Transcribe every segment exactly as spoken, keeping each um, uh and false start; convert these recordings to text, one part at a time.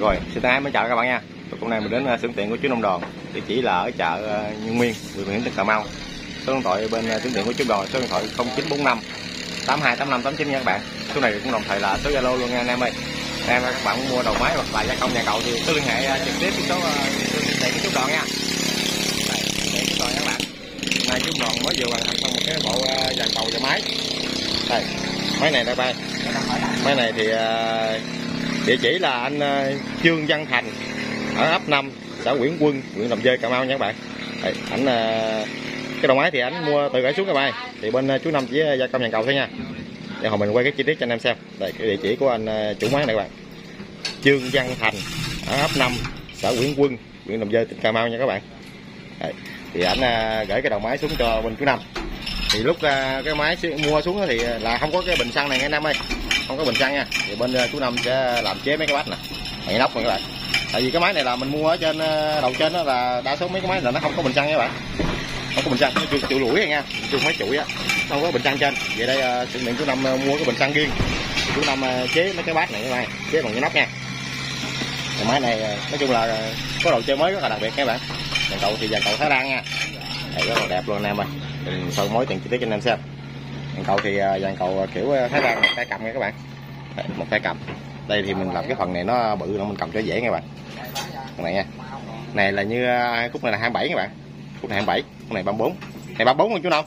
Rồi, xin thân ái mến chào các bạn nha. Hôm nay mình đến xưởng tiện của chú Nông Đoàn, địa chỉ là ở chợ Nhân Nguyên, huyện tỉnh Cà Mau. Số điện thoại bên xưởng tiện của chú Đoàn số điện thoại không chín bốn năm tám hai tám năm tám chín nha các bạn. Số này cũng đồng thời là số Zalo luôn nha anh em ơi. Em các bạn muốn mua đầu máy hoặc là gia công nhà cầu thì cứ liên hệ trực tiếp với số xưởng tiện của chú Đoàn nha. Đây, để chú Đoàn các bạn. Hôm nay chú Đoàn mới vừa hoàn thành xong một cái bộ dàn cầu và máy. Đây, máy này đây bay. Máy này thì địa chỉ là anh Trương Văn Thành ở ấp năm, xã Nguyễn Quân, huyện Đầm Dơi, Cà Mau nha các bạn. Đây, ảnh cái đầu máy thì ảnh mua từ gửi xuống các bạn. Thì bên chú Năm chỉ gia công dàn cầu thôi nha. Để hồi mình quay cái chi tiết cho anh em xem. Đây cái địa chỉ của anh chủ máy này các bạn. Trương Văn Thành ở ấp năm, xã Nguyễn Quân, huyện Đầm Dơi, tỉnh Cà Mau nha các bạn. Đây, thì ảnh gửi cái đầu máy xuống cho bên chú Năm. Thì lúc cái máy mua xuống thì là không có cái bình xăng này nghe anh em ơi, không có bình xăng nha. Thì bên chú Năm sẽ làm chế mấy cái bát nè, mấy nóc này các bạn. Tại vì cái máy này là mình mua ở trên đầu trên đó, là đa số mấy cái máy là nó không có bình xăng nha các bạn, không có bình xăng, nó chịu, chịu lũi nha, chịu mấy chuỗi á, không có bình xăng trên. Vậy đây sự miệng chú Năm mua cái bình xăng riêng, chú Năm chế mấy cái bát này các bạn, chế bằng cái nóc nha. Cái máy này nói chung là có đồ chơi mới rất là đặc biệt các bạn. Dàn cầu thì dàn cầu Thái Lan nha, đây rất là đẹp luôn anh em ơi. Sau mối tiền chi tiết cho anh em xem. Dàn cầu thì dàn cầu kiểu Thái Lan một tay cầm nha các bạn. Đây, một tay cầm. Đây thì mình làm cái phần này nó bự nó mình cầm cho dễ nha các bạn. Phần này nha. Này là như khúc này là hai mươi bảy các bạn. Khúc này hai mươi bảy, khúc này ba mươi bốn. Này ba mươi bốn không chú Năm?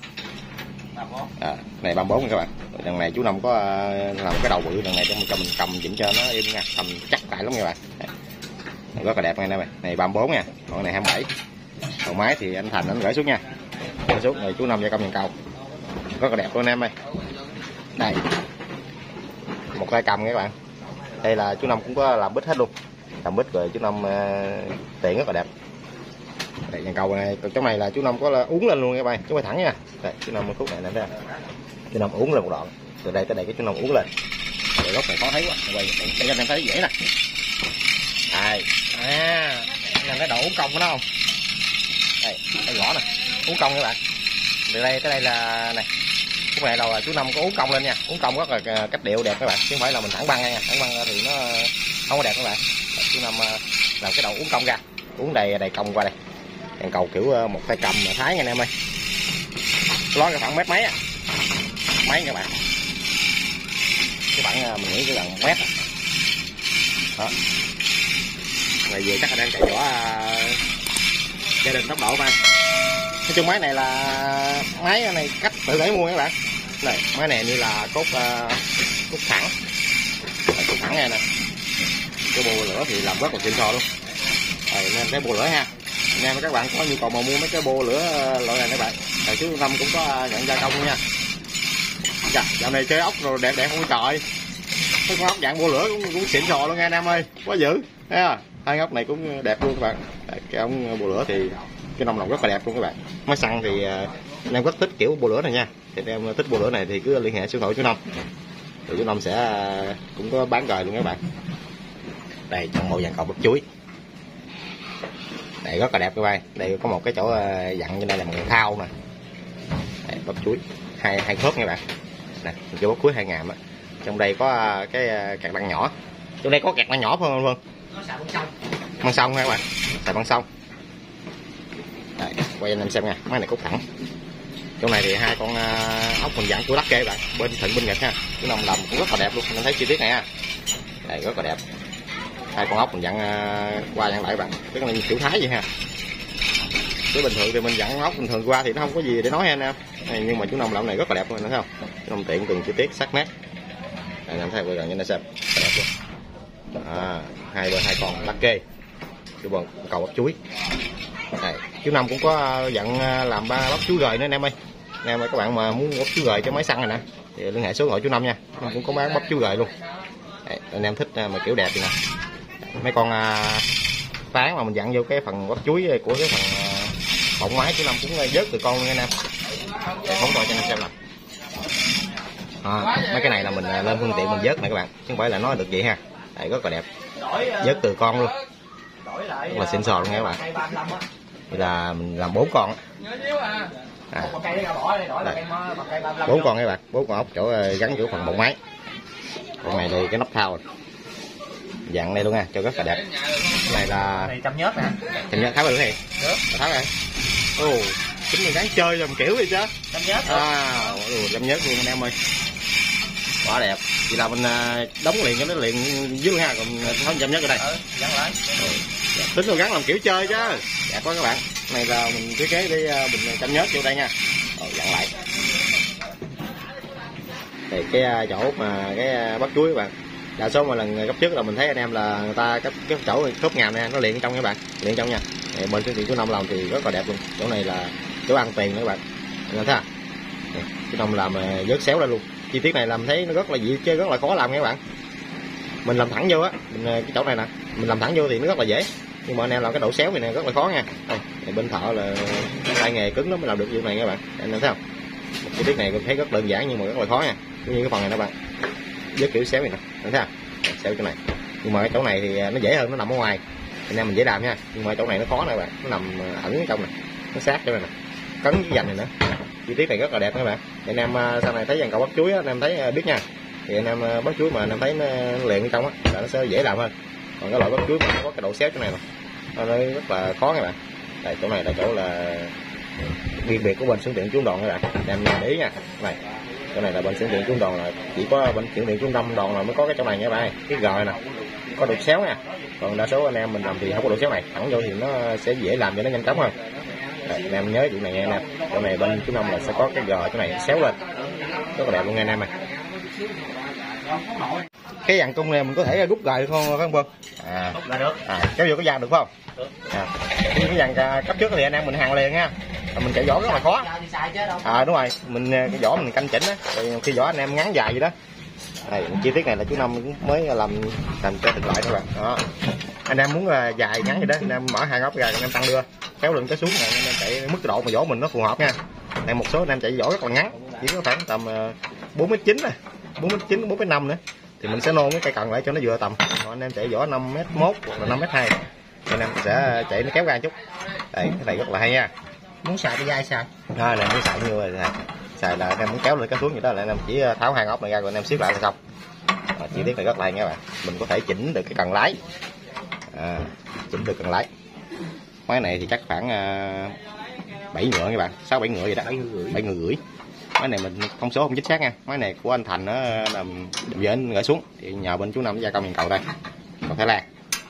À, này ba mươi bốn các bạn. Đằng này chú Năm có làm cái đầu bự, đằng này cho mình, cho mình cầm chỉnh cho nó im nha, cầm chắc lại lắm nha các bạn. Đây. Rất là đẹp nha này. Này ba mươi bốn nha, còn này hai mươi bảy. Đầu máy thì anh Thành anh gửi xuống nha. Gửi xuống rồi chú Năm gia công dàn cầu. Rất là đẹp luôn anh em ơi. Đây. Một tay cầm nha các bạn. Đây là chú Năm cũng có làm bít hết luôn, làm bít rồi chú Năm uh, tiện rất là đẹp. Đây, dàn cầu này trong này là chú Năm có là uốn lên luôn các bạn, chú phải thẳng nha. Đây, chú Năm khúc này nè, đây chú Năm uốn lên một đoạn, từ đây tới đây cái chú Năm uốn lên. Đây, góc này khó thấy quá, quay để cho anh em thấy dễ nè. Đây, à, anh thấy độ uốn cong của nó không? Đây, đây gõ nè, uốn cong các bạn. Từ đây tới đây là này. Lúc này đầu là chú Năm có uốn cong lên nha, uốn cong rất là cách điệu đẹp các bạn, chứ không phải là mình thẳng băng nha, thẳng băng thì nó không có đẹp các bạn. Chú Năm làm cái đầu uốn cong ra, uốn đầy đầy cong qua đây. Đèn cầu kiểu một tay cầm mà Thái nha anh em ơi. Lót cái khoảng mét mấy á, mấy các bạn. Cái bản mình nghĩ cái gần mét đó. Này về chắc là đang chạy võ gia đình tốc độ mà. Nói chung máy này là máy này cách tự thể mua các bạn. Này máy này như là cốt uh, cốt thẳng, cốt thẳng này nè. Cái bô lửa thì làm rất là xịn sò luôn. Rồi nên cái bô lửa ha. Anh em các bạn có nhu cầu mà mua mấy cái bô lửa loại này các bạn, thì chú Năm cũng có nhận gia công luôn nha. Chà, dạo này chơi ốc rồi đẹp đẹp không trời. Cái con ốc dạng bô lửa cũng, cũng xịn sò luôn nha anh em ơi, quá dữ. Thấy không? Hai ốc này cũng đẹp luôn các bạn. Đây, cái ống bô lửa thì cái nông lòng rất là đẹp luôn các bạn. Máy xăng thì anh em rất thích kiểu bô lửa này nha. Thì anh em thích bô lửa này thì cứ liên hệ số điện thoại chú Năm. Thì chú Năm sẽ cũng có bán rồi luôn các bạn. Đây trong bộ dàn cầu bắp chuối. Đây rất là đẹp các bạn. Đây có một cái chỗ dặn trên đây là một thao nè. Đây, bắp chuối hai hai khớp nha các bạn. Nè, chỗ bắp chuối hai ngàm á. Trong đây có cái cạc đăng nhỏ. Trong đây có cạc đăng nhỏ phải không Phương? Nó xài băng sông. Băng sông nha các bạn. Xài băng sông. Đây, quay anh em xem nha, máy này cốt thẳng. Trong này thì hai con uh, ốc mình dặn của lắc kê bạn, bên Thịnh bên Nhật ha. Chú Năm làm cũng rất là đẹp luôn, anh thấy chi tiết này ha. Đây rất là đẹp. Hai con ốc mình dặn uh, qua dặn lại bạn, tức là kiểu Thái vậy ha. Chứ bình thường thì mình dặn ốc bình thường qua thì nó không có gì để nói anh em. Này, nhưng mà chú Năm làm này rất là đẹp luôn, thấy không? Chú Năm tiện từng chi tiết sắc nét. Đây, anh thấy vừa gần như này xem, rất đẹp luôn. À, hai bên hai con lắc kê, chú bồn cầu bắp chuối. Đây, chú Năm cũng có dặn làm ba bắp chuối gời nữa anh em ơi. Anh em ơi, các bạn mà muốn bắp chuối gời cho máy xăng này nè thì liên hệ số gọi chú Năm nha. Năm cũng có bán bắp chuối gời luôn. Đây, anh em thích mà kiểu đẹp thì nè. Mấy con tán mà mình dặn vô cái phần bắp chuối của cái phần bọng máy chú Năm cũng vớt từ con luôn anh em. Để phóng to cho anh em xem nè. À, mấy cái này là mình lên phương tiện mình vớt này các bạn, chứ không phải là nói được vậy ha. Đây rất là đẹp. Vớt từ con luôn. Rất là xịn sò luôn nha các bạn. Đây là mình làm bốn con. À, bốn con các bạn, bốn con ốc chỗ gắn giữa phần bọng máy. Còn này thì cái nắp thao. Dặn đây luôn nha, cho rất là đẹp. Cái này là này chăm nhớt nè. chăm nhớt tháo ra được này. Được. Tháo ra. Ồ, chính là đáng chơi làm kiểu gì chứ. Chăm nhớt. À, ồ, chăm nhớt luôn anh em ơi. Quá đẹp. Vậy là mình đóng liền cho nó liền dưới luôn ha, còn không chăm nhớt ở đây. Ừ, gắn lại. Ừ. Tính rồi gắn làm kiểu chơi chứ. Đẹp quá các bạn. Này là mình thiết kế để mình chăm nhớt vô đây nha. Rồi dặn lại. Thì cái chỗ mà cái bắp chuối các bạn, đa số mà lần cấp trước là mình thấy anh em là người ta cái cái chỗ khớp ngàm này nó liền trong các bạn, liền trong nha. Thì bên cái của Nông làm thì rất là đẹp luôn. Chỗ này là chỗ ăn tiền nữa các bạn, anh thấy không? Cái Nông làm vớt xéo ra luôn. Chi tiết này làm thấy nó rất là dễ chơi, rất là khó làm các bạn. Mình làm thẳng vô á, mình cái chỗ này nè, mình làm thẳng vô thì nó rất là dễ. Nhưng mà anh em làm cái độ xéo này nè rất là khó nha. Đây, bên thợ là tay nghề cứng lắm mới làm được việc này các bạn. Anh em thấy không? Chi tiết này mình thấy rất đơn giản nhưng mà rất là khó nha. Cũng như cái phần này các bạn, vớt kiểu xéo này nè, anh thấy không? Xéo chỗ này. Nhưng mà cái chỗ này thì nó dễ hơn, nó nằm ở ngoài. Anh em mình dễ làm nha. Nhưng mà chỗ này nó khó nè các bạn, nó nằm ẩn trong này, nó sát chỗ này nè, cấn cái dành này nữa. Chi tiết này rất là đẹp các bạn. Anh em sau này thấy dàn cầu bắp chuối á, anh em thấy biết nha. Thì anh em bắp chuối mà anh em thấy nó liền ở trong á là nó sẽ dễ làm hơn. Còn cái loại bắp chuối mà nó có cái độ xéo chỗ này nè, nó rất là khó các bạn. Đây, chỗ này là chỗ là riêng biệt của bên xưởng điện Trung Đoàn các bạn. Anh em để ý nha. Này, chỗ này là bên xưởng điện Trung Đoàn, là chỉ có bên xưởng điện Trung Tâm Đoàn là mới có cái chỗ này nha bạn. Cái gờ nè có độ xéo nha. Còn đa số anh em mình làm thì không có độ xéo này, thẳng vô thì nó sẽ dễ làm cho nó nhanh chóng hơn. Đây, anh em nhớ chuyện này nha anh em. Chỗ này bên Trung Tâm là sẽ có cái gờ chỗ này xéo lên, rất là đẹp luôn nha anh em này. Cái dàn cung này mình có thể rút gài được không phải không Quân? À, rút gài được. À, kéo vô cái dàn được không? Được. À, cái dàn cấp trước thì anh em mình hàng liền ha. Mình chạy vỏ rất là khó. À đúng rồi, mình cái vỏ mình canh chỉnh á, rồi khi vỏ anh em ngắn dài vậy đó. Đây, chi tiết này là chú Năm cũng mới làm thành cho từng loại các bạn. Đó. Anh em muốn dài ngắn gì đó, anh em mở hai góc ra anh em tăng đưa, kéo lưng cái xuống này anh em chạy mức độ mà vỏ mình nó phù hợp nha. Đây một số anh em chạy vỏ rất là ngắn, chỉ có khoảng tầm bốn mét chín này, bốn mét chín, bốn mét năm nữa. Thì mình sẽ nôn cái cây cần lại cho nó vừa tầm. Còn anh em chạy vỏ năm mét một hoặc là năm mét hai, anh em sẽ chạy nó kéo ra chút. Đây, cái này rất là hay nha. Muốn xài thì ai xài? Thôi là muốn xài như rồi xài. Xài là anh em muốn kéo lên cái xuống vậy đó là anh em chỉ tháo hai ốc này ra rồi anh em siết lại là xong. À, chi tiết này rất là hay nha các bạn. Mình có thể chỉnh được cái cần lái. À, chỉnh được cần lái. Máy này thì chắc khoảng uh, bảy ngựa các bạn, sáu bảy ngựa vậy đó. bảy ngựa rưỡi. Máy này mình thông số không chính xác nha. Máy này của anh Thành nó làm dễ anh gửi xuống thì nhờ bên chú Năm gia công dàn cầu đây. Còn Thái Lan.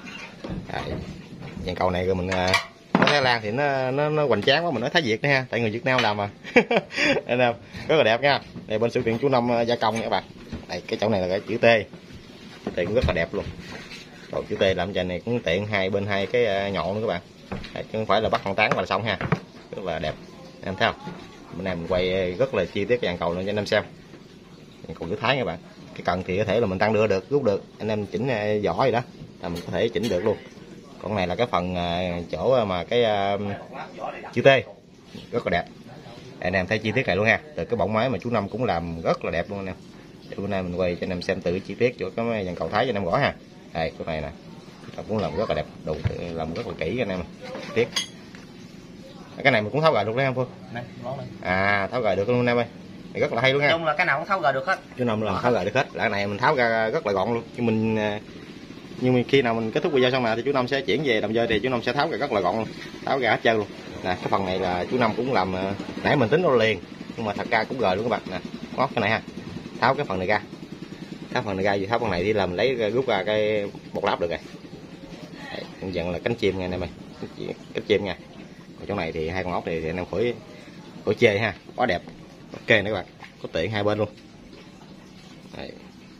Dàn cầu này rồi mình uh, Thái Lan thì nó nó nó hoành tráng quá, mình nói Thái Việt nữa ha, tại người Việt Nam làm mà. Anh em rất là đẹp nha. Đây bên sự kiện chú Năm gia công nha các bạn. Đây cái chỗ này là cái chữ T, chữ T cũng rất là đẹp luôn. Còn chữ T làm cho này cũng tiện hai bên hai cái nhọn nữa các bạn. Đây, chứ không phải là bắt con tán mà là xong ha, rất là đẹp. Em thấy không? Bên này mình quay rất là chi tiết cái dàn cầu luôn cho anh em xem. Còn chữ Thái các bạn, cái cần thì có thể là mình tăng đưa được, rút được, anh em chỉnh vỏ gì đó là mình có thể chỉnh được luôn. Còn này là cái phần chỗ mà cái uh, chữ T rất là đẹp. Anh em thấy chi tiết này luôn ha, từ cái bọng máy mà chú Năm cũng làm rất là đẹp luôn anh em. Để bữa nay mình quay cho anh em xem từ chi tiết của cái dàn cầu Thái cho anh em gõ ha. Đây cái này nè, cũng làm rất là đẹp, đủ làm rất là kỹ anh em. Tiết cái này mình cũng tháo gài được đấy không Phương? À tháo gài được luôn anh em ơi, này rất là hay luôn ha. Chung là cái nào cũng tháo gài được hết. Chú Năm là tháo gài được hết, lại này mình tháo ra rất là gọn luôn. Nhưng mình nhưng mà khi nào mình kết thúc video xong này thì chú Năm sẽ chuyển về làm dơi thì chú Năm sẽ tháo ra rất là gọn luôn, tháo ra hết trơn luôn. Nè cái phần này là chú Năm cũng làm, nãy mình tính nó liền nhưng mà thật ra cũng gời luôn các bạn nè, ngót cái này ha, tháo cái phần này ra, tháo phần này ra, vì tháo phần này đi làm lấy rút ra cái bột láp được rồi. Đây, dần là cánh chim nha anh em ơi, cánh chim nha. Còn chỗ này thì hai con ốc này thì anh em khỏi khỏi chê ha, quá đẹp. Ok nữa các bạn, có tiện hai bên luôn. Đây.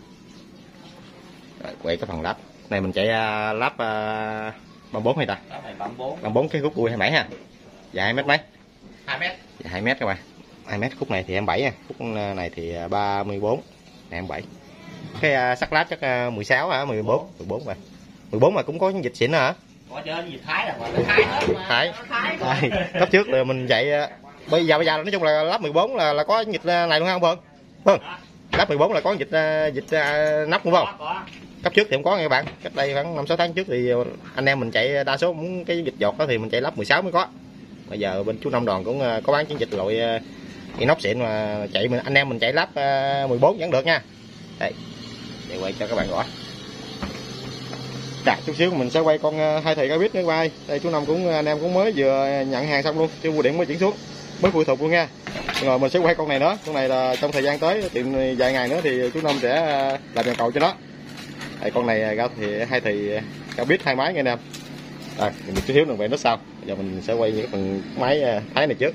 Rồi, quay cái phần lắp này mình chạy uh, lắp uh, ba mươi bốn hay ta? ba mươi bốn cái khúc đuôi hai mươi bảy ha. Dài hai mét mấy? hai mét. Dài hai mét các bạn. hai mét khúc này thì hai mươi bảy nha, khúc này thì ba mươi bốn, này hai mươi bảy. Cái uh, sắt láp chắc uh, mười sáu hả, mười bốn, mười bốn rồi. mười bốn mà cũng có dịch xịn hả? Có chứ, dịch Thái là gọi Thái hết mà. Thái. Thái. Cấp trước là mình chạy uh, bây giờ bây giờ nói chung là lắp mười bốn là là có dịch này luôn ha không Vâng? Lắp mười bốn là có dịch uh, dịch uh, nóc đúng không? Có, có. Cấp trước thì không có nghe bạn, cách đây khoảng năm sáu tháng trước thì anh em mình chạy đa số muốn cái dịch giọt đó thì mình chạy lắp mười sáu mới có. Bây giờ bên chú Năm Đoàn cũng có bán chiến dịch loại inox xịn mà chạy mình anh em mình chạy lắp mười bốn vẫn được nha. Đây, để quay cho các bạn rõ. Chặt chút xíu mình sẽ quay con hai thầy cá biết nữa quay. Đây chú Năm cũng anh em cũng mới vừa nhận hàng xong luôn, chưa bưu điện mới chuyển xuống, mới phụ thuộc luôn nha. Rồi mình sẽ quay con này nữa, con này là trong thời gian tới tiệm vài ngày nữa thì chú Năm sẽ làm nhà cầu cho nó. Đây con này ra thì hai thì cá biết hai máy nha anh em. Rồi mình chút xíu nữa về nó sau. Giờ mình sẽ quay những cái phần máy thái này trước.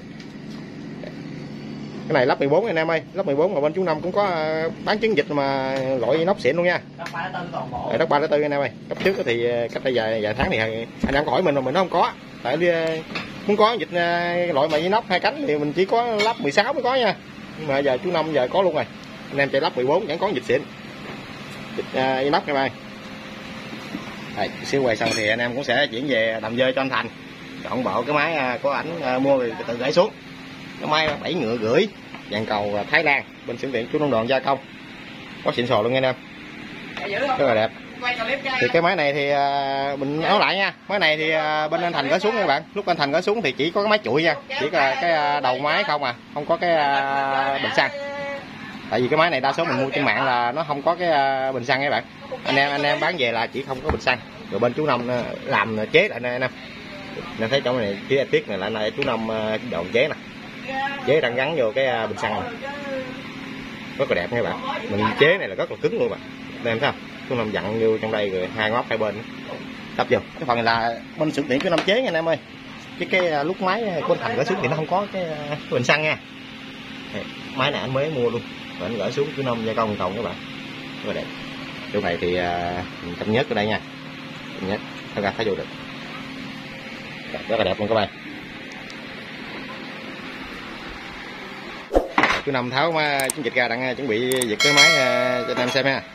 Cái này lắp mười bốn anh em ơi, lắp mười bốn mà bên chú Năm cũng có bán chứng dịch mà loại inox xịn luôn nha. Đất ba đất tư toàn bộ. Đất ba đất tư anh em ơi. Cấp trước thì cách đây vài vài tháng thì anh em có hỏi mình rồi mình nó không có. Tại đi muốn có dịch loại mà inox hai cánh thì mình chỉ có lắp mười sáu mới có nha. Nhưng mà giờ chú Năm giờ có luôn rồi. Anh em chạy lắp mười bốn vẫn có dịch xịn. Dịch uh, inox em ơi. Đây, xíu quay xong thì anh em cũng sẽ chuyển về đầm dơi cho anh Thành. Chọn bộ cái máy có ảnh uh, mua thì tự gửi xuống. Cái máy bảy ngựa rưỡi dàn cầu Thái Lan bên xưởng điện chú Nông Đoàn gia công, có xịn sò luôn nha anh em, rất là đẹp. Thì cái máy này thì uh, mình nói lại nha, máy này thì uh, bên anh Thành gửi xuống nha các bạn. Lúc anh Thành gửi xuống thì chỉ có cái máy chuỗi nha, chỉ là cái uh, đầu máy không à, không có cái uh, bình xăng. Tại vì cái máy này đa số mình mua trên mạng là nó không có cái uh, bình xăng các bạn. Anh em anh em bán về là chỉ không có bình xăng. Rồi bên chú Năm uh, làm chế lại nè anh em. Nên thấy chỗ này phía tiết này là này chú Năm uh, đòn chế nè. Chế đang gắn vô cái bình xăng này, rất là đẹp nha các bạn. Mình chế này là rất là cứng luôn bạn, nên thấy không? Chú Năm dặn vô trong đây rồi hai ngót hai bên đắp vô. Cái phần này là bên xưởng điện chú Năm chế nha anh em ơi. Chứ cái lúc máy của anh Thành gửi xuống thì nó không có cái, cái bình xăng nha. Máy này anh mới mua luôn, rồi anh gửi xuống chú Năm gia công cộng các bạn, rất là đẹp. Chỗ này thì mình cập nhật ở đây nha, cập nhật thấy ra thấy vô được, rất là đẹp luôn các bạn. Chú Năm tháo chiến dịch ra đang chuẩn bị giật cái máy cho anh em xem ha.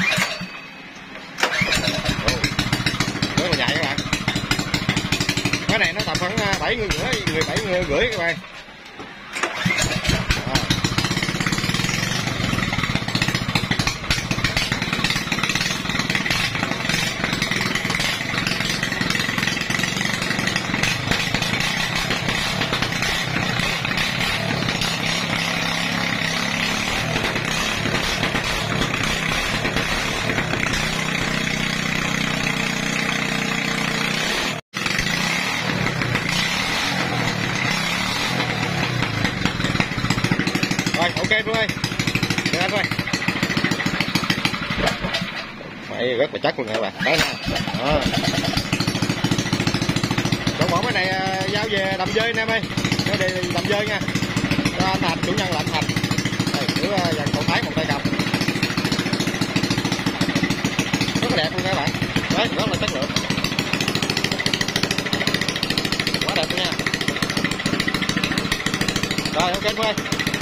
Rất là dài các bạn. Cái này nó tầm khoảng bảy người rưỡi, người bảy người rưỡi các bạn. Rồi, ok Phương ơi. Được anh ơi. Mày rất là chắc luôn các bạn. Đấy nè. Đó. Còn bỏ cái này giao về đầm dơi anh em ơi. Nó đi đầm dơi nha. Cho anh Thành, chủ nhân là anh Thành. Đây, cứ dàn cầu thái một tay cầm. Rất là đẹp luôn các bạn. Đấy, rất là chất lượng. Quá đẹp luôn nha. Rồi, ok Phương ơi.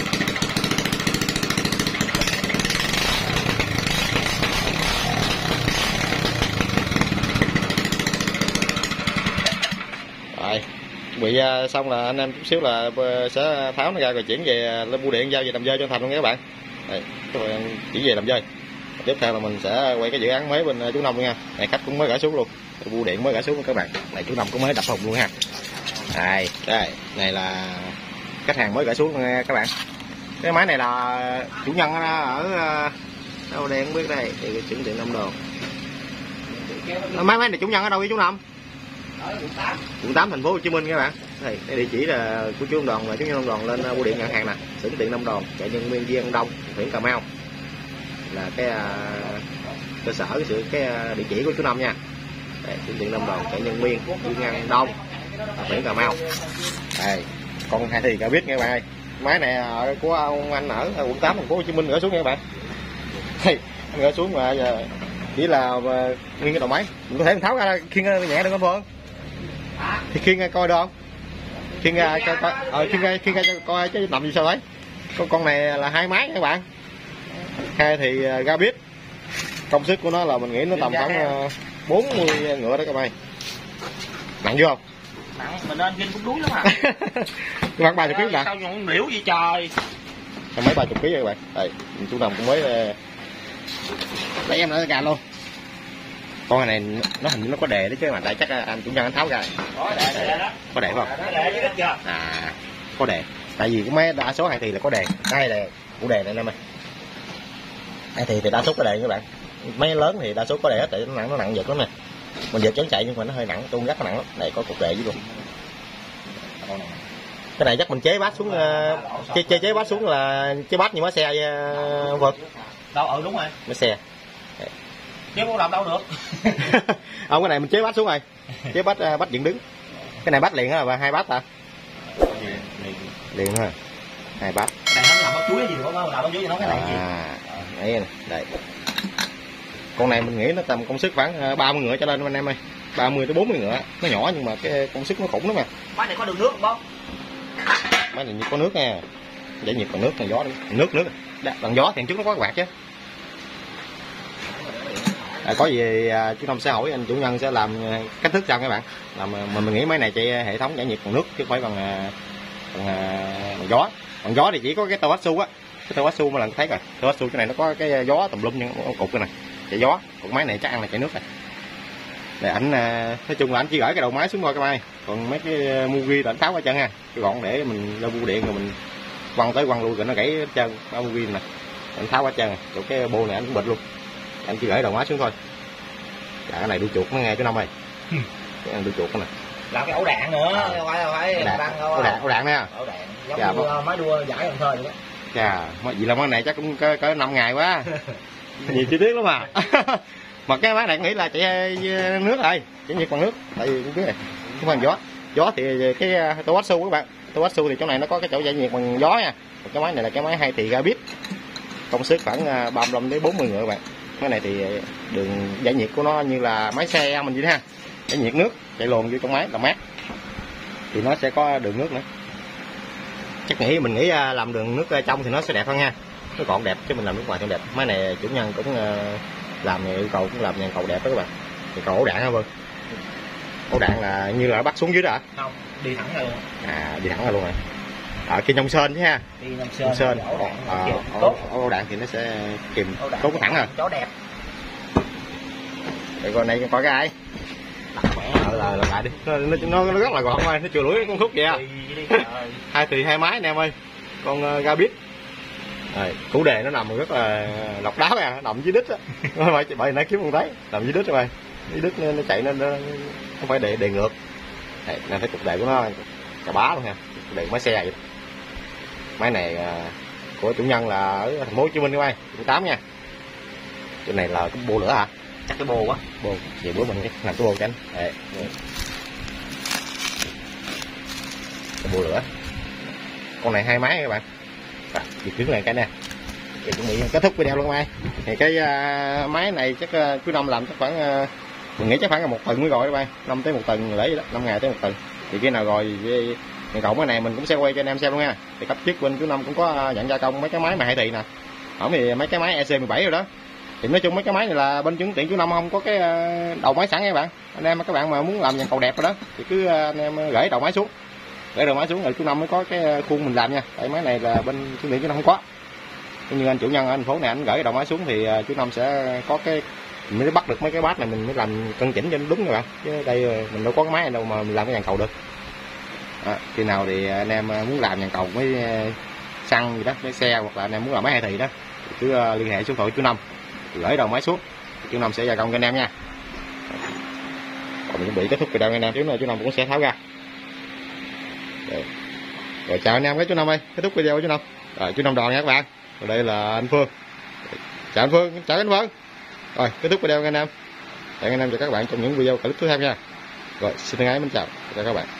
Rồi, bị xong là anh em chút xíu là sẽ tháo nó ra rồi chuyển về lên bưu điện giao về đầm dơi cho Thành luôn nha các bạn. Đây, chuyển về đầm dơi. Tiếp theo là mình sẽ quay cái dự án mới bên chú Năm luôn nha. Này khách cũng mới gửi xuống luôn, bưu điện mới gửi xuống các bạn. Này chú Năm cũng mới đập hồng luôn ha. Đây, đây, này là khách hàng mới gửi xuống nha các bạn. Cái máy này là chủ nhân ở đâu đây không biết đây, thì chuyển điện Nông Đoàn. Máy máy này chủ nhân ở đâu với chú Năm? Ở quận tám. Quận tám thành phố Hồ Chí Minh các bạn. Đây, cái địa chỉ là của chú Nông Đoàn và chú Nông Đoàn lên bưu điện nhận hàng nè, xưởng điện Nông Đoàn, chạy Nhân Nguyên, Viên Đông, huyện Cà Mau. Là cái uh, cơ sở cái sự cái uh, địa chỉ của chú Năm nha. Đây, xưởng điện Nông Đoàn, chạy Nhân Nguyên, Viên Đông, huyện Cà Mau. Đây, con hai thì cả biết nghe các bạn ơi. Máy này ở của ông anh ở quận tám thành phố Hồ Chí Minh gửi xuống nha các bạn. Đây, anh gửi xuống mà giờ chỉ là uh, nguyên cái đầu máy mình có thể tháo ra khiêng nhẹ được không Phương? Thì khiêng coi được không? Khiêng ra coi coi ờ khiêng ra khiêng ra cho coi chứ nằm gì sao đấy. Con con này là hai máy các bạn. Hai thì uh, ga biết. Công suất của nó là mình nghĩ nó tầm khoảng uh, bốn mươi ngựa đó các bạn. Nặng chưa không? Nặng, mình lên ginh cũng đuối lắm à. Khoảng ba mươi ký bạn. Sao nhọn liễu gì trời. Mấy ba mươi ký các bạn. Đây, chú Năm cũng mới uh, lấy em nữa gà luôn. Con này nó hình như nó có đề đấy chứ mà tại chắc anh chủ nhân anh tháo ra. Có đề, đề đó. Có đề không? Có đề chứ chưa? À, có đề. Tại vì cái máy đa số hai thì là có đề. Đây là của đề này em ơi. Hai thì thì đa số có đề các bạn. Máy lớn thì đa số có đề hết tại nó nặng nó nặng giật lắm nè. Mình giật chén chạy nhưng mà nó hơi nặng, tôi rất nặng lắm. Này có cục đệ với luôn. Cái này chắc mình chế bát xuống, uh, chế, chế chế bát xuống là chế bát như máy xe uh, vượt. Đâu, ừ đúng rồi. Máy xe. Chứ không làm đâu được. Không, cái này mình chế bát xuống rồi. Chế bát uh, bát dựng đứng. Cái này bát liền á, và hai bát à? Liền. Liền thôi. Hai bát. Cái này nó làm bát chuối gì nữa không? Làm bát chuối nó cái này gì? À, đấy này, đây. Con này mình nghĩ nó tầm công suất khoảng ba mươi ngựa trở lên anh em ơi. ba mươi tới bốn mươi ngựa. Nó nhỏ nhưng mà cái công suất nó khủng lắm mà. Máy này có đường nước không bác? Máy này như có nước nha. Giải nhiệt bằng nước, bằng gió đi. Nước nước. Bằng gió thì trước nó có quạt chứ. À, có gì à, chú Năm sẽ hỏi anh chủ nhân sẽ làm cách thức sao các bạn. Làm mình mình nghĩ máy này chạy hệ thống giải nhiệt bằng nước chứ không phải bằng bằng, bằng gió. Bằng gió thì chỉ có cái tàu áp su á. Cái tàu áp su mà lần thấy rồi. Tàu áp su cái này nó có cái gió tùm lum những cục cái này. Chạy gió. Còn máy này chắc ăn là chạy nước này. Để ảnh nói chung là anh chỉ gửi cái đầu máy xuống thôi các bạn. Còn mấy cái mu ghi là anh tháo hết trơn ha. Cái gọn để mình ra bu điện rồi mình quăng tới quăng lui rồi nó gãy hết trơn. Ba mu ghi nè. Anh tháo hết trơn rồi. Chỗ cái bô này anh cũng bịch luôn. Anh chỉ gửi đầu máy xuống thôi. Dạ, cái này đuôi chuột nó nghe chú Năm ơi. Cái này đuôi chuột này. Làm cái ổ đạn nữa, à, không phải phải đạn đâu. Ổ đạn, ổ đạn nè. Ổ đạn giống dạ, như máy đua giải Cần Thơ vậy đó. Chà, vậy là máy này chắc cũng cỡ, cỡ năm ngày quá. Nhiều chi tiết lắm mà. Mà cái máy này nghĩ là chạy nước rồi, chạy nhiệt bằng nước. Tại vì cũng biết này, không phải gió. Gió thì cái tô áp su các bạn. Tô áp su thì chỗ này nó có cái chỗ chạy nhiệt bằng gió nha. Còn cái máy này là cái máy hai thì ga bit. Công suất khoảng ba mươi lăm đến bốn mươi ngựa các bạn. Cái này thì đường giải nhiệt của nó như là máy xe mình vậy ha, giải nhiệt nước chạy luồn vô trong máy làm mát thì nó sẽ có đường nước nữa. Chắc nghĩ mình nghĩ làm đường nước trong thì nó sẽ đẹp hơn nha, nó gọn đẹp chứ mình làm nước ngoài không đẹp. Máy này chủ nhân cũng làm yêu cầu cũng làm nhàn cầu đẹp đó các bạn. Thì cầu ổ đạn hả Vân? Ổ đạn là như là bắt xuống dưới đó hả? Không, đi thẳng ra luôn. À, đi thẳng ra luôn rồi. Ở kia trong sên chứ ha. Đi trong sên. Ổ đạn, à, ổ, ổ đạn thì nó sẽ kìm tốt thẳng à. Chó đẹp. Để con này coi cái ai. Ờ là là lại đi. Nó, nó nó rất là gọn thôi, nó chừa lưỡi con khúc kìa. Hai thì hai máy anh em ơi. Con uh, ga bit. Rồi, củ đề nó nằm rất là độc đáo nha, nằm dưới đít á. Bởi bởi nãy kiếm không thấy, nằm dưới đít các bạn. Dưới đít nó, nó chạy nó, nó không phải đề đề ngược. Đây, này thấy cục đề của nó cà bá luôn nha. Cục đề máy xe vậy. Máy này uh, của chủ nhân là ở thành phố Hồ Chí Minh các bạn, quận tám nha. Chỗ này là cái bô lửa hả? Chắc cái bô quá. Bô, vậy bữa mình làm cái bô cho anh. Đây. Cái bô lửa. Con này hai máy các bạn. À, việc trước này cái nè. Thì chuẩn bị kết thúc video luôn các bạn. Thì cái uh, máy này chắc uh, chú Năm làm chắc khoảng uh, mình nghĩ chắc khoảng là một tuần mới gọi các bạn. năm tới một tuần lấy đó, năm ngày tới một tuần. Thì khi nào rồi thì cái cậu cái này mình cũng sẽ quay cho anh em xem luôn nha. Thì cấp trước bên chú Năm cũng có nhận gia công mấy cái máy mà hai thì nè. Ở thì mấy cái máy E C mười bảy rồi đó. Thì nói chung mấy cái máy này là bên chứng tiện chú Năm không có cái đầu máy sẵn các bạn. Anh em các bạn mà muốn làm dàn cầu đẹp rồi đó thì cứ anh em gửi đầu máy xuống. Gửi đầu máy xuống rồi chú Năm mới có cái khuôn mình làm nha. Tại máy này là bên chứng tiện chú Năm không có. Như anh chủ nhân ở thành phố này anh gửi đầu máy xuống thì chú Năm sẽ có cái mình mới bắt được mấy cái bát này mình mới làm cân chỉnh cho nó đúng các bạn. Chứ đây mình đâu có cái máy này đâu mà mình làm cái dàn cầu được. À, khi nào thì anh em muốn làm dàn cầu với xăng gì đó, với xe hoặc là anh em muốn làm máy hai thì đó thì cứ liên hệ số điện thoại chú Năm. Gửi đầu máy xuống chú Năm sẽ gia công cho anh em nha. Còn mình chuẩn bị kết thúc video anh em trước này chú Năm cũng sẽ tháo ra. Rồi, rồi chào anh em cái chú Năm ơi, kết thúc video của chú Năm. Rồi chú Năm Đòn nha các bạn. Rồi đây là anh Phương. Chào anh Phương, chào anh Phương. Rồi kết thúc video anh em. Hẹn anh em và các bạn trong những video clip tiếp theo nha. Rồi xin thân ái mến chào chào các bạn.